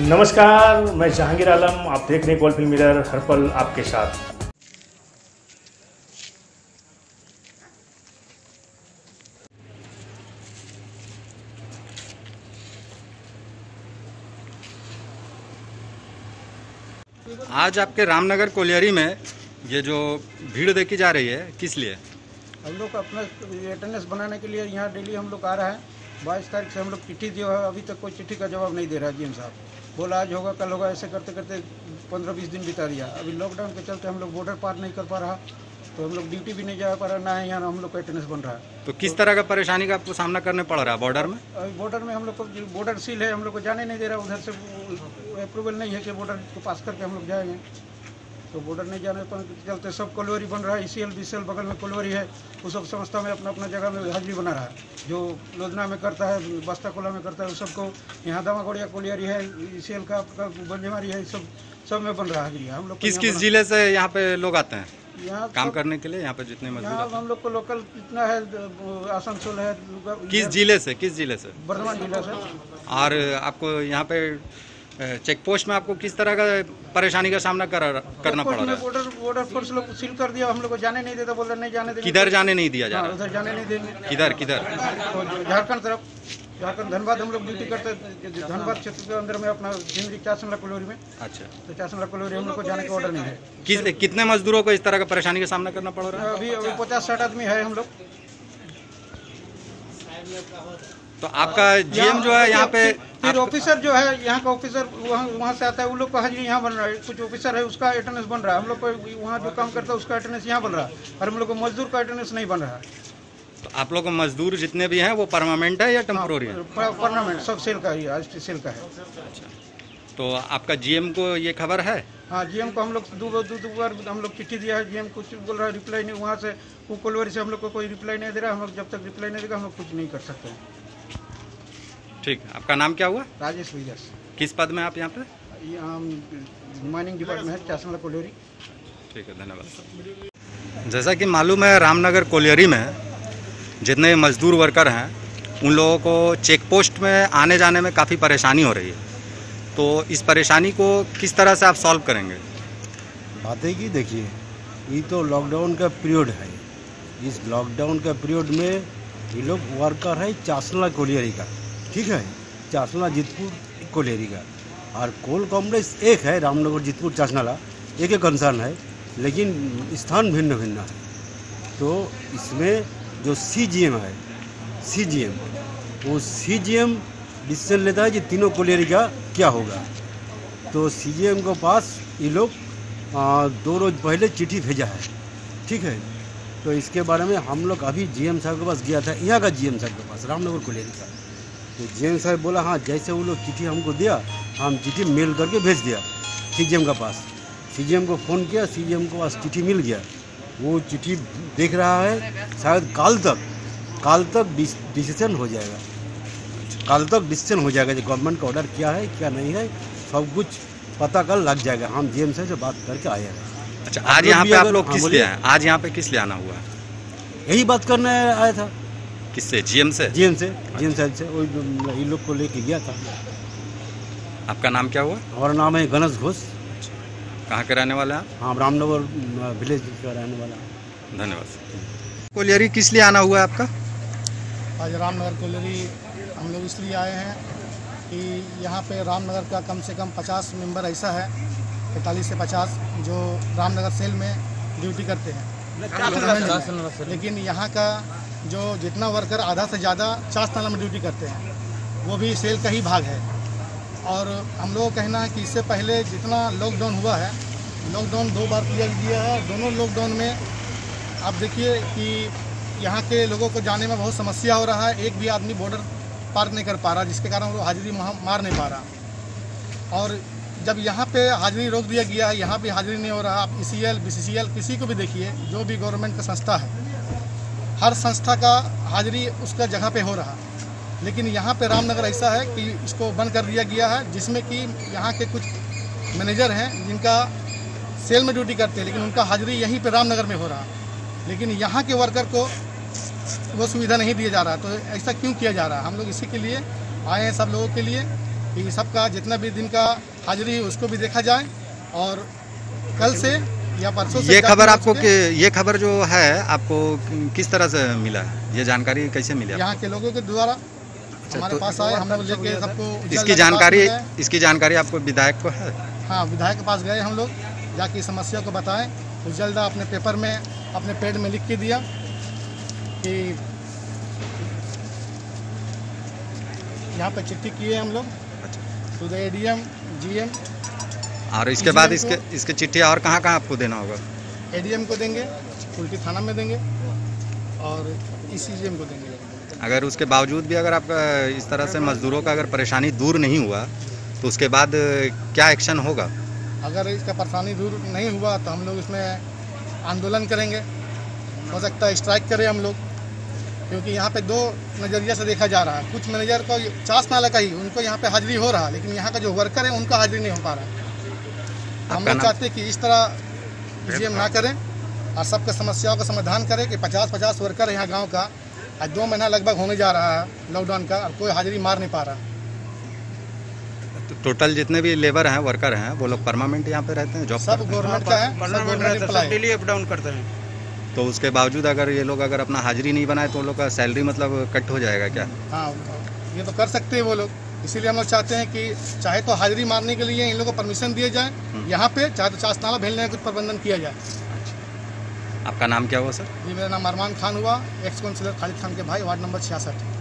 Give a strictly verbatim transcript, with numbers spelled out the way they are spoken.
नमस्कार, मैं जहांगीर आलम। आप देख रहे हैं कोल फिल्म मिरर, हर पल आपके साथ। आज आपके रामनगर कोलियरी में ये जो भीड़ देखी जा रही है, किस लिए? हम लोग अपना अटेंडेंस बनाने के लिए यहाँ डेली हम लोग आ रहा है। बाईस तारीख से हम लोग चिट्ठी दिया है, अभी तक कोई चिट्ठी का जवाब नहीं दे रहा है। जीएम साहब बोला आज होगा कल होगा, ऐसे करते करते पंद्रह बीस दिन बिता दिया। अभी लॉकडाउन के चलते हम लोग बॉर्डर पार नहीं कर पा रहा, तो हम लोग ड्यूटी भी नहीं जा पा रहा, ना है यहाँ हम लोग का अटेंडेंस बन रहा है। तो किस तरह का परेशानी का आपको सामना करने पड़ रहा है बॉर्डर में? अभी बॉर्डर में हम लोग को बॉर्डर सील है, हम लोग को जाने नहीं दे रहा। उधर से अप्रूवल नहीं है कि बॉर्डर को पास करके हम लोग जाएंगे, तो बॉर्डर नहीं जाने पर चलते सब कोलवरी बन रहा है। ईसीएल बीसीएल बगल में कोलवरी है, वो सब संस्था में अपना अपना जगह में हाजिरी बना रहा है। जो लोधना में करता है, बस्ता कोला में करता है, उस सबको यहाँ दामागोड़िया कोलियरी है, ईसीएल का आपका बंजमारी है, सब सब में बन रहा है हाजिरी। हम लोग किस किस जिले से यहाँ पे लोग आते हैं यहाँ काम करने के लिए? यहाँ पे जितने मजदूर यहाँ हम लोग को लोकल कितना है, आसनसोल है। किस जिले से किस जिले से? बर्धमान जिला से। और आपको यहाँ पे चेक पोस्ट में आपको किस तरह का परेशानी का सामना कर, करना पड़ रहा है? बॉर्डर बॉर्डर फोर्स लोग सील कर दिया, हम लोग को जाने नहीं देता, बोल रहे नहीं जाने देंगे। किधर जाने नहीं दिया जा रहा? उधर जाने नहीं देंगे। किधर किधर? झारखंड तरफ, झारखंड धनबाद हम लोग ड्यूटी करते हैं। धनबाद क्षेत्र के अंदर में अपना जिंदगी चासनला कोलोरी में। अच्छा, तो चासनला कोलोरी हम लोग को जाने का ऑर्डर नहीं है। किस कितने मजदूरों को इस तरह का परेशानी का सामना करना पड़ रहा है? अभी अभी पचास साठ आदमी है हम लोग। तो आपका जीएम जो है यहाँ पे, फिर ऑफिसर जो है यहाँ का ऑफिसर वहाँ वहाँ से आता है, उन लोग का हाजिरी यहाँ बन रहा है। कुछ ऑफिसर है उसका अटेंडेंस बन रहा है, हम लोग को वहाँ जो काम करता है उसका अटेंडेंस यहाँ बन रहा है, और हम लोग को मजदूर का अटेंडेंस नहीं बन रहा है। तो आप लोग मजदूर जितने भी हैं वो परमानेंट है या टेम्पोररी है? परमानेंट, सब सेल का ही, आज सेल का है। अच्छा, तो आपका जीएम को ये खबर है? हाँ, जीएम को हम लोग दो दो दो बार हम लोग चिट्ठी दिया है। जीएम कुछ बोल रहा है, रिप्लाई नहीं। वहाँ से वो कोलवरी से हम लोग को कोई रिप्लाई नहीं दे रहा। हम लोग जब तक रिप्लाई नहीं देगा हम लोग कुछ नहीं कर सकते हैं। ठीक, आपका नाम क्या हुआ? राजेश विजस। किस पद में आप यहाँ पे? माइनिंग डिपार्टमेंट है, चासनला कोलियरी। ठीक है, धन्यवाद। जैसा कि मालूम है, रामनगर कोलियरी में जितने मजदूर वर्कर हैं उन लोगों को चेक पोस्ट में आने जाने में काफ़ी परेशानी हो रही है। तो इस परेशानी को किस तरह से आप सॉल्व करेंगे? बात है कि देखिए, ये तो लॉकडाउन का पीरियड है। इस लॉकडाउन का पीरियड में ये लोग वर्कर है चासनला कोलियरी का, ठीक है, चासनला जितपुर कोलियरी का। और कोल कॉम्प्लेक्स एक है, रामनगर जितपुर चासनला एक एक कंसर्न है, लेकिन स्थान भिन्न भिन्न है। तो इसमें जो सीजीएम है, सीजीएम वो सीजीएम डिसीजन लेता है कि तीनों कोलियरी का क्या होगा। तो सीजीएम के पास ये लोग दो रोज पहले चिट्ठी भेजा है, ठीक है। तो इसके बारे में हम लोग अभी जीएम साहब के पास गया था, यहाँ का जीएम साहब के पास, रामनगर कोलियरी का। तो जीएम साहब बोला हाँ, जैसे वो लोग चिट्ठी हमको दिया, हम चिट्ठी मेल करके भेज दिया सीजीएम के पास। सीजीएम को फ़ोन किया, सीजीएम को पास चिट्ठी मिल गया। वो चिट्ठी देख रहा है, शायद काल तक काल तक डिसीजन हो जाएगा। काल तक डिसीजन हो जाएगा, जो गवर्नमेंट का ऑर्डर क्या है क्या नहीं है, सब कुछ पता कल लग जाएगा। हम जीएम साहब से बात करके आए हैं। अच्छा, आज यहाँ पे आप लोग किस लिए आए? आज यहाँ पे किस लिए आना हुआ? यही बात करने आया था। किससे? जीएम से? जीएम से, जीएम साहब से। वही इन लोग को लेके गया था। आपका नाम क्या हुआ? हमारा नाम है गणेश घोष। कहाँ के रहने वाले हैं? हाँ, रामनगर विलेज का रहने वाला। धन्यवाद। कोलियरी किस लिए आना हुआ है आपका? आज रामनगर कोलियरी हम लोग इसलिए आए हैं कि यहाँ पे रामनगर का कम से कम पचास मेंबर ऐसा है, पैंतालीस से पचास, जो रामनगर सेल में ड्यूटी करते हैं। लेकिन यहाँ का जो जितना वर्कर आधा से ज़्यादा चासनाला में ड्यूटी करते हैं, वो भी सेल का ही भाग है। और हम लोगों का कहना है कि इससे पहले जितना लॉकडाउन हुआ है, लॉकडाउन दो बार किया गया है। दोनों लॉकडाउन में आप देखिए कि यहाँ के लोगों को जाने में बहुत समस्या हो रहा है। एक भी आदमी बॉर्डर पार नहीं कर पा रहा, जिसके कारण वो हाजिरी मार नहीं पा रहा। और जब यहाँ पे हाजिरी रोक दिया गया है, यहाँ पे हाजिरी नहीं हो रहा। आप ईसीएल बीसीसीएल किसी को भी देखिए, जो भी गवर्नमेंट का संस्था है, हर संस्था का हाजिरी उसका जगह पे हो रहा। लेकिन यहाँ पे रामनगर ऐसा है कि इसको बंद कर दिया गया है, जिसमें कि यहाँ के कुछ मैनेजर हैं जिनका सेल में ड्यूटी करते हैं, लेकिन उनका हाजिरी यहीं पे रामनगर में हो रहा। लेकिन यहाँ के वर्कर को वो सुविधा नहीं दिया जा रहा। तो ऐसा क्यों किया जा रहा है? हम लोग इसी के लिए आए हैं, सब लोगों के लिए, कि सबका जितना भी दिन का हाजिरी है उसको भी देखा जाए, और कल से या परसों से ये खबर आपको कि ये खबर जो है आपको किस तरह से मिला है, ये जानकारी कैसे मिली? यहाँ के लोगों के द्वारा हमारे तो पास आए, हम लोग लेके सबको इसकी जानकारी इसकी जानकारी आपको विधायक को है? हाँ, विधायक के पास गए हम लोग, जाके समस्या को बताएं। उजलदा अपने पेपर में अपने पेड में लिख के दिया कि यहाँ पर चिट्ठी किए हम लोग टू द एडीएम, जीएम, और इसके बाद इसके इसके चिट्ठी और कहाँ कहाँ आपको देना होगा? एडीएम को देंगे, उल्टी थाना में देंगे, और ईसीजीएम को देंगे। अगर उसके बावजूद भी अगर आपका इस तरह से मजदूरों का अगर परेशानी दूर नहीं हुआ तो उसके बाद क्या एक्शन होगा? अगर इसका परेशानी दूर नहीं हुआ तो हम लोग इसमें आंदोलन करेंगे, हो सकता है स्ट्राइक करें हम लोग, क्योंकि यहाँ पे दो नज़रिया से देखा जा रहा है। कुछ मैनेजर को चास नाला का ही उनको यहाँ पे हाजिरी हो रहा है, लेकिन यहाँ का जो वर्कर है उनका हाजिरी नहीं हो पा रहा है। हम लोग चाहते हैं कि इस तरह जीएम ना करें और सबके समस्याओं का समाधान करें कि पचास पचास वर्कर यहाँ गाँव का आज दो महीना लगभग होने जा रहा है लॉकडाउन का, और कोई हाजिरी मार नहीं पा रहा। तो टोटल जितने भी लेबर हैं, वर्कर हैं, वो लोग परमानेंट यहाँ पे रहते हैं, जॉब सब गवर्नमेंट का है, सब गवर्नमेंट डेली अप डाउन करते हैं। तो उसके बावजूद अगर ये लोग अगर अपना हाजिरी नहीं बनाए तो उन लोग का सैलरी मतलब कट हो जाएगा क्या? हाँ, ये तो कर सकते हैं वो लोग, इसीलिए हम लोग चाहते हैं कि चाहे तो हाजिरी मारने के लिए इन लोगों को परमिशन दिए जाए यहाँ पे, चाहे तो चासनाला भेजने का कुछ प्रबंधन किया जाए। आपका नाम क्या हुआ सर? जी, मेरा नाम अरमान खान हुआ, एक्स काउंसिलर खालिद खान के भाई, वार्ड नंबर छियासठ।